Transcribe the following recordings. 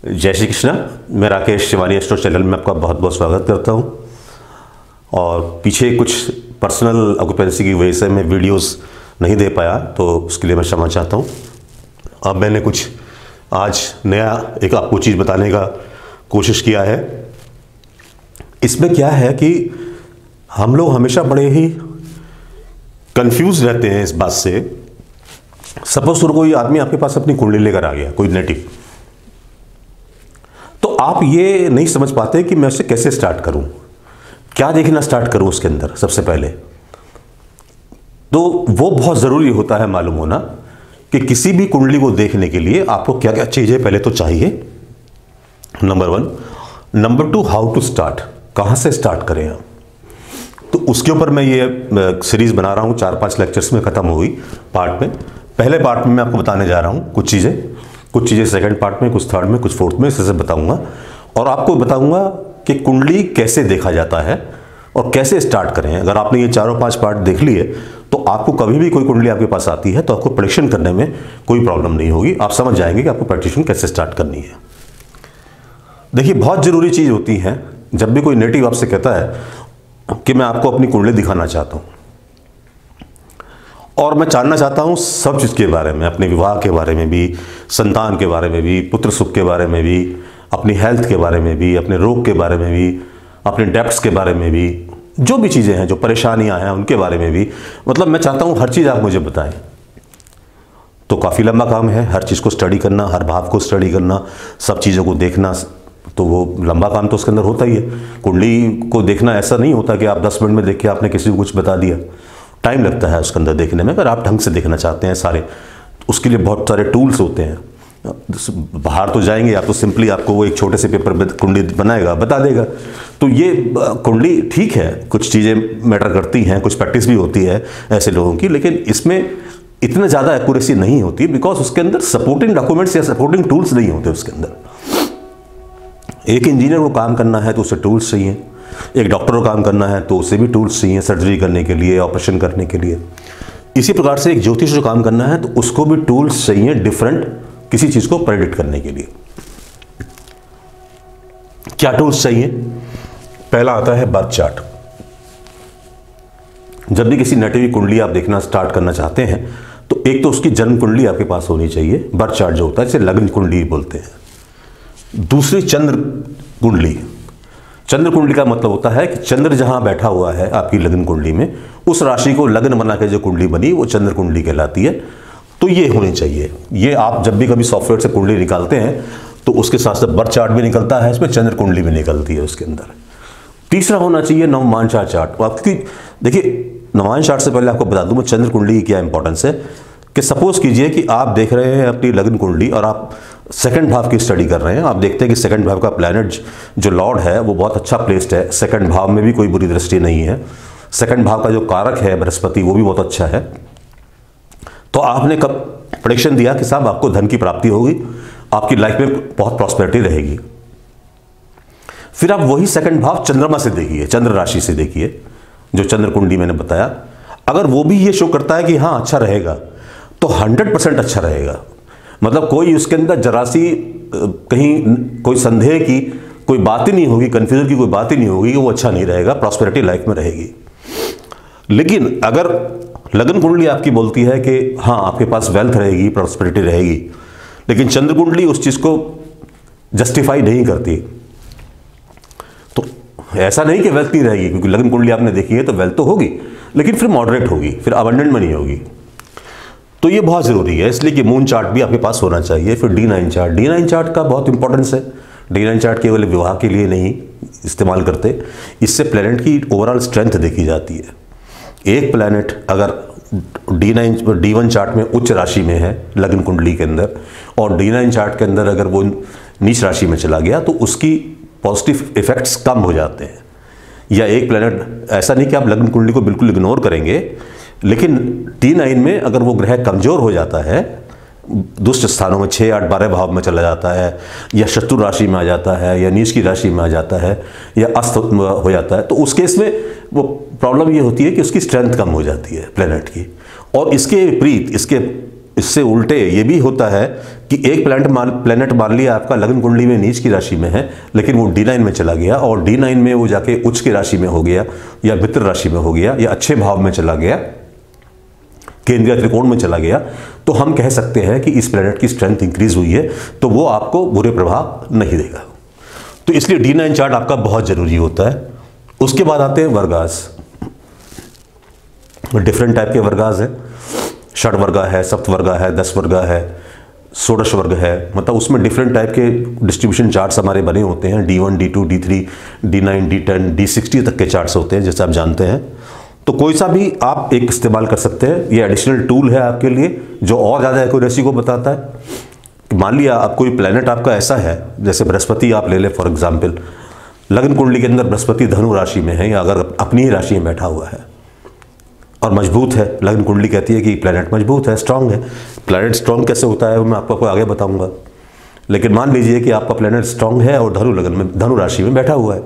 जय श्री कृष्ण। मैं Rakesh Shivani astro channel में आपका बहुत बहुत स्वागत करता हूं। और पीछे कुछ पर्सनल ऑक्यूपेंसी की वजह से मैं वीडियोस नहीं दे पाया, तो उसके लिए मैं क्षमा चाहता हूं। अब मैंने कुछ आज नया एक आपको चीज़ बताने का कोशिश किया है। इसमें क्या है कि हम लोग हमेशा बड़े ही कंफ्यूज रहते हैं इस बात से। सपोज कोई आदमी आपके पास अपनी कुंडली लेकर आ गया, कोई नेटिव, तो आप ये नहीं समझ पाते कि मैं उसे कैसे स्टार्ट करूं, क्या देखना स्टार्ट करूं उसके अंदर। सबसे पहले तो वो बहुत ज़रूरी होता है मालूम होना कि किसी भी कुंडली को देखने के लिए आपको क्या क्या चीज़ें पहले तो चाहिए, number 1। Number 2, how to start, कहाँ से स्टार्ट करें आप। तो उसके ऊपर मैं ये सीरीज़ बना रहा हूँ, 4-5 लेक्चर्स में ख़त्म हो गई पार्ट में। पहले पार्ट में मैं आपको बताने जा रहा हूँ कुछ चीज़ें सेकंड पार्ट में, कुछ थर्ड में, कुछ फोर्थ में, इसे बताऊँगा। और आपको बताऊँगा कि कुंडली कैसे देखा जाता है और कैसे स्टार्ट करें। अगर आपने ये 4-5 पार्ट देख लिए तो आपको कभी भी कोई कुंडली आपके पास आती है तो आपको प्रेडिक्शन करने में कोई प्रॉब्लम नहीं होगी। आप समझ जाएंगे कि आपको प्रेडिक्शन कैसे स्टार्ट करनी है। देखिए, बहुत ज़रूरी चीज़ होती है, जब भी कोई नेटिव आपसे कहता है कि मैं आपको अपनी कुंडली दिखाना चाहता हूँ और मैं जानना चाहता हूँ सब चीज़ के बारे में, अपने विवाह के बारे में भी, संतान के बारे में भी, पुत्र सुख के बारे में भी, अपनी हेल्थ के बारे में भी, अपने रोग के बारे में भी, अपने डेप्ट्स के बारे में भी, जो भी चीज़ें हैं, जो परेशानियां हैं उनके बारे में भी, मतलब मैं चाहता हूँ हर चीज़ आप मुझे बताएं। तो काफ़ी लंबा काम है, हर चीज़ को स्टडी करना, हर भाव को स्टडी करना, सब चीज़ों को देखना, तो वो लंबा काम तो उसके अंदर होता ही है। कुंडली को देखना ऐसा नहीं होता कि आप 10 मिनट में देख के आपने किसी को कुछ बता दिया। टाइम लगता है उसके अंदर देखने में। अगर आप ढंग से देखना चाहते हैं सारे, उसके लिए बहुत सारे टूल्स होते हैं। बाहर तो जाएंगे आप, तो सिंपली आपको वो एक छोटे से पेपर में कुंडली बनाएगा, बता देगा। तो ये कुंडली ठीक है, कुछ चीज़ें मैटर करती हैं, कुछ प्रैक्टिस भी होती है ऐसे लोगों की, लेकिन इसमें इतना ज़्यादा एक्यूरेसी नहीं होती, बिकॉज उसके अंदर सपोर्टिंग डॉक्यूमेंट्स या सपोर्टिंग टूल्स नहीं होते उसके अंदर। एक इंजीनियर को काम करना है तो उसे टूल्स चाहिए, एक डॉक्टर को काम करना है तो उसे भी टूल्स चाहिए, सर्जरी करने के लिए, ऑपरेशन करने के लिए। इसी प्रकार से एक ज्योतिष को काम करना है तो उसको भी टूल्स चाहिए डिफरेंट, किसी चीज़ को प्रेडिक्ट करने के लिए। क्या टूल्स चाहिए? पहला आता है बर्थ चार्ट। जब भी किसी नेटिव की कुंडली आप देखना स्टार्ट करना चाहते हैं तो एक तो उसकी जन्म कुंडली आपके पास होनी चाहिए, बर्थ चार्ट जो होता है, इसे लग्न कुंडली बोलते हैं। दूसरी चंद्र कुंडली। चंद्र कुंडली का मतलब होता है कि चंद्र जहां बैठा हुआ है आपकी लग्न कुंडली में, उस राशि को लग्न बना के जो कुंडली बनी वो चंद्र कुंडली कहलाती है। तो ये होनी चाहिए। ये आप जब भी कभी सॉफ्टवेयर से कुंडली निकालते हैं तो उसके साथ साथ बर्थ चार्ट भी निकलता है, इसमें चंद्र कुंडली भी निकलती है उसके अंदर। तीसरा होना चाहिए नवमांशा चार्ट। आपकी देखिए, नवमांशा चार्ट से पहले आपको बता दूं मैं चंद्र कुंडली की क्या इंपॉर्टेंस है। कि सपोज कीजिए कि आप देख रहे हैं अपनी लग्न कुंडली और आप सेकंड भाव की स्टडी कर रहे हैं। आप देखते हैं कि सेकंड भाव का प्लैनेट जो लॉर्ड है वो बहुत अच्छा प्लेस्ड है, सेकंड भाव में भी कोई बुरी दृष्टि नहीं है। सेकंड भाव का जो कारक है बृहस्पति, वो भी बहुत अच्छा है। तो आपने कब प्रेडिक्शन दिया कि साहब आपको धन की प्राप्ति होगी, आपकी लाइफ में बहुत प्रॉस्पेरिटी रहेगी। फिर आप वही सेकंड भाव चंद्रमा से देखिए, चंद्र राशि से देखिए, जो चंद्र कुंडली मैंने बताया। अगर वो भी ये शो करता है कि हाँ अच्छा रहेगा, तो 100% अच्छा रहेगा। मतलब कोई उसके अंदर जरा सी कहीं कोई संदेह की कोई बात ही नहीं होगी, कंफ्यूजन की कोई बात ही नहीं होगी कि वो अच्छा नहीं रहेगा, प्रॉस्पेरिटी लाइफ में रहेगी। लेकिन अगर लग्न कुंडली आपकी बोलती है कि हाँ आपके पास वेल्थ रहेगी, प्रॉस्पेरिटी रहेगी, लेकिन चंद्र कुंडली उस चीज़ को जस्टिफाई नहीं करती, तो ऐसा नहीं कि वेल्थ नहीं रहेगी, क्योंकि लग्न कुंडली आपने देखी है तो वेल्थ तो होगी, लेकिन फिर मॉडरेट होगी, फिर अबंडेंट में नहीं होगी। तो ये बहुत ज़रूरी है, इसलिए कि मून चार्ट भी आपके पास होना चाहिए। फिर D9 चार्ट। D9 चार्ट का बहुत इंपॉर्टेंस है। D9 चार्ट केवल विवाह के लिए नहीं इस्तेमाल करते, इससे प्लैनेट की ओवरऑल स्ट्रेंथ देखी जाती है। एक प्लैनेट अगर D1 चार्ट में उच्च राशि में है लग्न कुंडली के अंदर, और D9 चार्ट के अंदर अगर वो नीच राशि में चला गया, तो उसकी पॉजिटिव इफेक्ट्स कम हो जाते हैं। या एक प्लैनेट, ऐसा नहीं कि आप लग्न कुंडली को बिल्कुल इग्नोर करेंगे, लेकिन D9 में अगर वो ग्रह कमजोर हो जाता है, दुष्ट स्थानों में 6, 8, 12 भाव में चला जाता है, या शत्रु राशि में आ जाता है, या नीच की राशि में आ जाता है, या अस्त हो जाता है, तो उस केस में वो प्रॉब्लम ये होती है कि उसकी स्ट्रेंथ कम हो जाती है प्लेनेट की। और इसके विपरीत, इसके इससे उल्टे ये भी होता है कि एक प्लैनेट मान लिया आपका लगन कुंडली में नीच की राशि में है, लेकिन वो D9 में चला गया और D9 में वो जाके उच्च की राशि में हो गया या मित्र राशि में हो गया या अच्छे भाव में चला गया, केंद्रीय त्रिकोण में चला गया, तो हम कह सकते हैं कि इस प्लैनेट की स्ट्रेंथ इंक्रीज हुई है, तो वो आपको बुरे प्रभाव नहीं देगा। तो इसलिए D9 चार्ट आपका बहुत जरूरी होता है। उसके बाद आते हैं वर्गास। डिफरेंट टाइप के वर्गास हैं, षड वर्गा है, सप्त वर्गा है, 10 वर्गा है, षोडश वर्ग है, मतलब उसमें डिफरेंट टाइप के डिस्ट्रीब्यूशन चार्ट्स हमारे बने होते हैं। D1, D2, D3, D9, D10, D60 तक के चार्ट्स होते हैं, जैसे आप जानते हैं। तो कोई सा भी आप एक इस्तेमाल कर सकते हैं, ये एडिशनल टूल है आपके लिए जो और ज़्यादा एक्यूरेसी को बताता है। मान लिया आप कोई प्लैनेट आपका ऐसा है, जैसे बृहस्पति आप ले लें फॉर एग्जाम्पल, लगन कुंडली के अंदर बृहस्पति धनु राशि में है या अगर अपनी ही राशि में बैठा हुआ है और मजबूत है, लगन कुंडली कहती है कि प्लैनेट मजबूत है, स्ट्रांग है। प्लैनेट स्ट्रांग कैसे होता है वो मैं आपको आगे बताऊंगा, लेकिन मान लीजिए कि आपका प्लैनेट स्ट्रांग है और धनु राशि में बैठा हुआ है,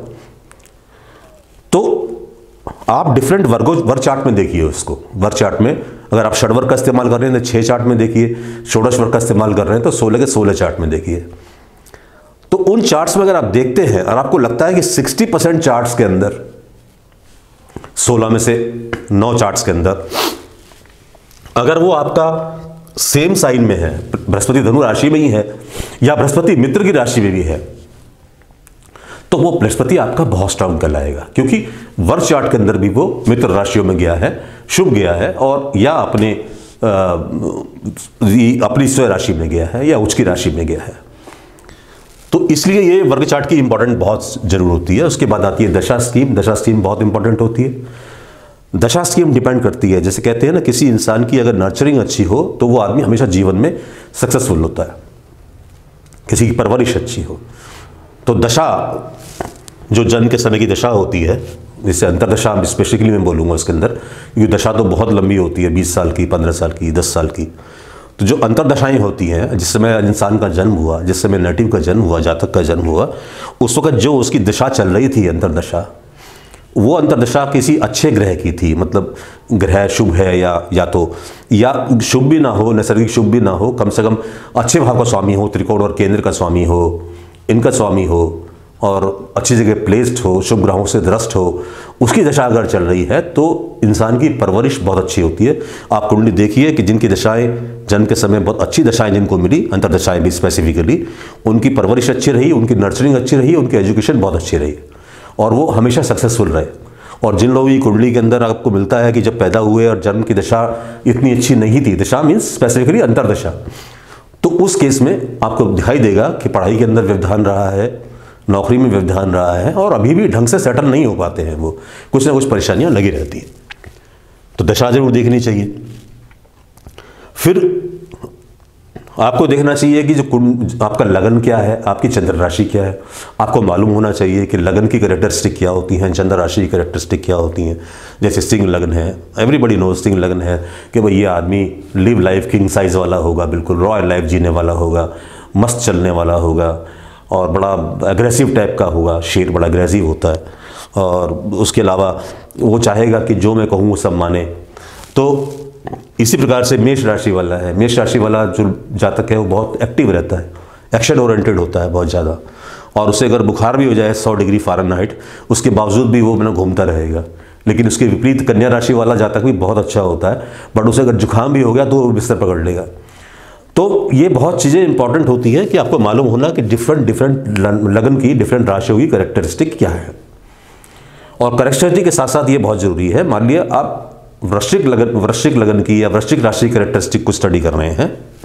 तो आप डिफरेंट वर्ग चार्ट में देखिए उसको। वर्ग चार्ट में अगर आप षड वर्ग का इस्तेमाल कर रहे हैं तो 6 चार्ट में देखिए, षोडश वर्ग का इस्तेमाल कर रहे हैं तो 16 के 16 चार्ट में देखिए। तो उन चार्ट्स में अगर आप देखते हैं और आपको लगता है कि 60% चार्ट्स के अंदर, 16 में से 9 चार्ट्स के अंदर अगर वो आपका सेम साइन में है, बृहस्पति धनु राशि में ही है या बृहस्पति मित्र की राशि में भी है, तो वो बृहस्पति आपका बहुत स्ट्रांग कहलाएगा, क्योंकि वर्ष चार्ट के अंदर भी वो मित्र राशियों में गया है, शुभ गया है, और या अपनी स्वयं राशि में गया है या उच्च की राशि में गया है। तो इसलिए ये वर्ग चार्ट की इंपॉर्टेंट बहुत जरूर होती है। उसके बाद आती है दशा स्कीम। दशा स्कीम बहुत इंपॉर्टेंट होती है। दशा स्कीम डिपेंड करती है, जैसे कहते हैं ना, किसी इंसान की अगर नर्चरिंग अच्छी हो तो वो आदमी हमेशा जीवन में सक्सेसफुल होता है, किसी की परवरिश अच्छी हो। तो दशा जो जन्म के समय की दशा होती है, जिससे अंतरदशा स्पेसिफिकली मैं बोलूँगा उसके अंदर, क्योंकि दशा तो बहुत लंबी होती है, 20 साल की, 15 साल की, 10 साल की। तो जो अंतरदशाएं होती हैं, जिस समय इंसान का जन्म हुआ, जिस समय नेटिव का जन्म हुआ, जातक का जन्म हुआ, उस वक्त जो उसकी दशा चल रही थी अंतरदशा, वो अंतरदशा किसी अच्छे ग्रह की थी, मतलब ग्रह शुभ है या शुभ भी ना हो, नैसर्गिक शुभ भी ना हो, कम से कम अच्छे भाव का स्वामी हो, त्रिकोण और केंद्र का स्वामी हो, इनका स्वामी हो और अच्छी जगह प्लेस्ड हो, शुभ ग्रहों से द्रष्ट हो, उसकी दशा अगर चल रही है तो इंसान की परवरिश बहुत अच्छी होती है। आप कुंडली देखिए कि जिनकी दशाएं जन्म के समय बहुत अच्छी दशाएं जिनको मिली, अंतरदशाएं भी स्पेसिफिकली, उनकी परवरिश अच्छी रही, उनकी नर्चरिंग अच्छी रही, उनकी एजुकेशन बहुत अच्छी रही और वो हमेशा सक्सेसफुल रहे। और जिन लोगों की कुंडली के अंदर आपको मिलता है कि जब पैदा हुए और जन्म की दशा इतनी अच्छी नहीं थी, दशा मीन्स स्पेसिफिकली अंतरदशा, तो उस केस में आपको दिखाई देगा कि पढ़ाई के अंदर व्यवधान रहा है, नौकरी में व्यवधान रहा है और अभी भी ढंग से सेटल नहीं हो पाते हैं, वो कुछ ना कुछ परेशानियां लगी रहती हैं। तो दशा जरूर देखनी चाहिए। फिर आपको देखना चाहिए कि जो आपका लगन क्या है, आपकी चंद्र राशि क्या है। आपको मालूम होना चाहिए कि लगन की कैरेक्टरिस्टिक क्या होती हैं, चंद्र राशि की कैरेक्टरिस्टिक क्या होती हैं। जैसे सिंह लगन है, एवरीबडी नोज सिंह लगन है कि भाई ये आदमी लिव लाइफ किंग साइज वाला होगा, बिल्कुल रॉयल लाइफ जीने वाला होगा, मस्त चलने वाला होगा और बड़ा एग्रेसिव टाइप का होगा। शेर बड़ा एग्रेसिव होता है और उसके अलावा वो चाहेगा कि जो मैं कहूँ वो सब माने। तो इसी प्रकार से मेष राशि वाला है, मेष राशि वाला जो जातक है वो बहुत एक्टिव रहता है, एक्शन ओरिएंटेड होता है बहुत ज़्यादा, और उसे अगर बुखार भी हो जाए 100 डिग्री फ़ारेनहाइट, उसके बावजूद भी वो मैंने घूमता रहेगा। लेकिन उसके विपरीत कन्या राशि वाला जातक भी बहुत अच्छा होता है, बट उसे अगर जुकाम भी हो गया तो वो बिस्तर पकड़ लेगा। तो ये बहुत चीज़ें इंपॉर्टेंट होती हैं कि आपको मालूम होना कि डिफरेंट लगन की, डिफरेंट राशियों की कैरेक्टरिस्टिक क्या है। और कैरेक्टरिस्टिक के साथ साथ ये बहुत ज़रूरी है, मान लिया आप वृश्चिक लगन की या वृश्चिक राशि कैरेक्टरिस्टिक को स्टडी कर रहे हैं,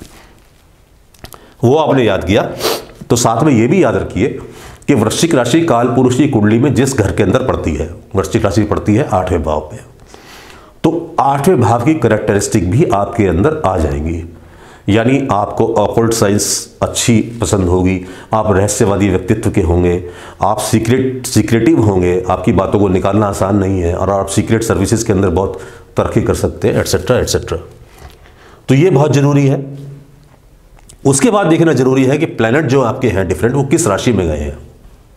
वो आपने याद किया, तो साथ में ये भी याद रखिए कि वृश्चिक राशि काल पुरुष की कुंडली में जिस घर के अंदर पड़ती है, वृश्चिक राशि पड़ती है 8वें भाव पे, तो 8वें भाव की कैरेक्टरिस्टिक भी आपके अंदर आ जाएंगी। यानी आपको ऑकल्ट साइंस अच्छी पसंद होगी, आप रहस्यवादी व्यक्तित्व के होंगे, आप सीक्रेटिव होंगे, आपकी बातों को निकालना आसान नहीं है और आप सीक्रेट सर्विसेज के अंदर बहुत तरक्की कर सकते हैं, एटसेट्रा एटसेट्रा। तो ये बहुत ज़रूरी है। उसके बाद देखना जरूरी है कि प्लैनेट जो आपके हैं डिफरेंट, वो किस राशि में गए हैं।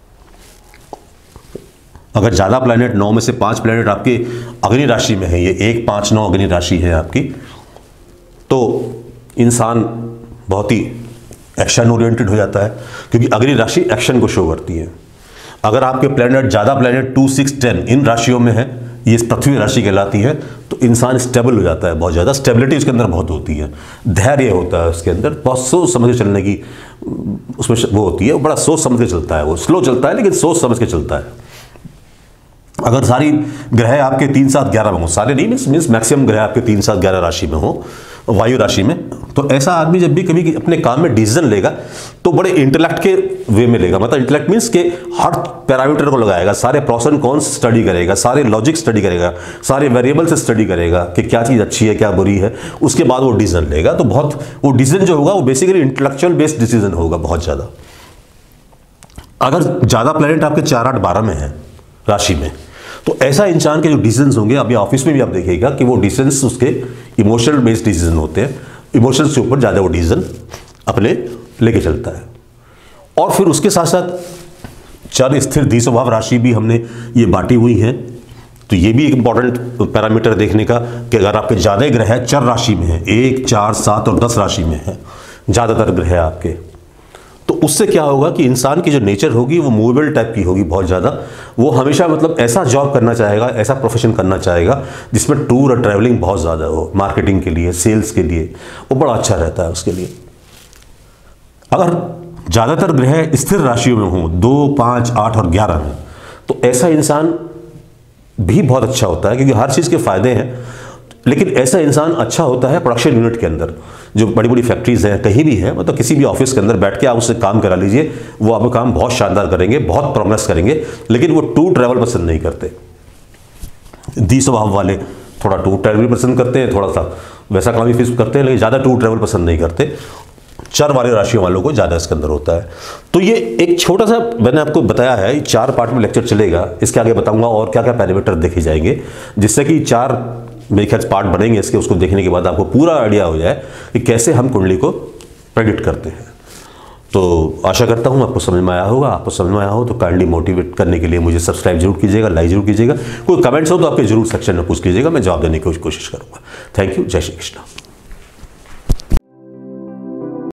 अगर ज़्यादा प्लैनेट, 9 में से 5 प्लैनेट आपके अग्नि राशि में है, ये 1, 5, 9 अग्नि राशि है आपकी, तो इंसान बहुत ही एक्शन ओरिएंटेड हो जाता है, क्योंकि अगली राशि एक्शन को शो करती है। अगर आपके प्लैनेट, ज़्यादा प्लैनेट 2, 6, 10 इन राशियों में है, ये पृथ्वी राशि कहलाती है, तो इंसान स्टेबल हो जाता है, बहुत ज़्यादा स्टेबिलिटी उसके अंदर बहुत होती है, धैर्य होता है उसके अंदर, बहुत सोच समझ के चलने की उसमें वो होती है, बड़ा सोच समझ के चलता है, वो स्लो चलता है लेकिन सोच समझ के चलता है। अगर सारी ग्रह आपके 3, 7, 11 में हो, सारे नहीं मीन्स मैक्सिमम ग्रह आपके 3, 7, 11 राशि में हो, वायु राशि में, तो ऐसा आदमी जब भी कभी अपने काम में डिसीजन लेगा तो बड़े इंटेलेक्ट के वे में लेगा। मतलब इंटेलेक्ट मीन्स के हर पैरामीटर को लगाएगा, सारे प्रोस एंड कॉन्स स्टडी करेगा, सारे लॉजिक स्टडी करेगा, सारे वेरिएबल से स्टडी करेगा कि क्या चीज़ अच्छी है क्या बुरी है, उसके बाद वो डिसीजन लेगा। तो बहुत वो डिसीजन जो होगा वो बेसिकली इंटेलेक्चुअल बेस्ड डिसीजन होगा बहुत ज़्यादा। अगर ज़्यादा प्लैनेट आपके 4, 8, 12 में है राशि में, तो ऐसा इंसान के जो डिसीजंस होंगे, अभी ऑफिस में भी आप देखिएगा कि वो डिसीजंस उसके इमोशनल बेस्ड डिसीजन होते हैं, इमोशंस के ऊपर ज़्यादा वो डिसीजन अपने लेके चलता है। और फिर उसके साथ साथ चर स्थिर धी स्वभाव राशि भी हमने ये बांटी हुई है, तो ये भी एक इंपॉर्टेंट पैरामीटर देखने का कि अगर आपके ज़्यादा ग्रह चर राशि में है, 1, 4, 7 और 10 राशि में है ज़्यादातर ग्रह आपके, तो उससे क्या होगा कि इंसान की जो नेचर होगी वो मूवेबल टाइप की होगी बहुत ज़्यादा। वो हमेशा मतलब ऐसा जॉब करना चाहेगा, ऐसा प्रोफेशन करना चाहेगा जिसमें टूर और ट्रैवलिंग बहुत ज़्यादा हो, मार्केटिंग के लिए, सेल्स के लिए, वो बड़ा अच्छा रहता है उसके लिए। अगर ज़्यादातर ग्रह स्थिर राशियों में हों, 2, 5, 8 और 11 में, तो ऐसा इंसान भी बहुत अच्छा होता है, क्योंकि हर चीज़ के फ़ायदे हैं। लेकिन ऐसा इंसान अच्छा होता है प्रोडक्शन यूनिट के अंदर, जो बड़ी बड़ी फैक्ट्रीज हैं, कहीं भी है, मतलब किसी भी ऑफिस के अंदर बैठ के आप उससे काम करा लीजिए, वो आपका काम बहुत शानदार करेंगे, बहुत प्रोग्रेस करेंगे। लेकिन वो टूर ट्रैवल पसंद नहीं करते। दी स्वभाव वाले थोड़ा टूर ट्रैवल पसंद करते हैं, थोड़ा सा वैसा काम भी करते हैं, लेकिन ज़्यादा टूर ट्रैवल पसंद नहीं करते। चर वाले राशियों वालों को ज़्यादा इसके अंदर होता है। तो ये एक छोटा सा मैंने आपको बताया है, 4 पार्ट में लेक्चर चलेगा, इसके आगे बताऊंगा और क्या क्या पैरामीटर देखे जाएंगे, जिससे कि 4 मेरे ख्याल पार्ट बनेंगे इसके। उसको देखने के बाद आपको पूरा आइडिया हो जाए कि कैसे हम कुंडली को प्रेडिक्ट करते हैं। तो आशा करता हूँ आपको समझ में आया होगा। आपको समझ में आया हो तो काइंडली मोटिवेट करने के लिए मुझे सब्सक्राइब जरूर कीजिएगा, लाइक जरूर कीजिएगा। कोई कमेंट्स हो तो आपके जरूर सेक्शन में पूछ कीजिएगा, मैं जवाब देने की कोशिश करूँगा। Thank you. जय श्री कृष्ण।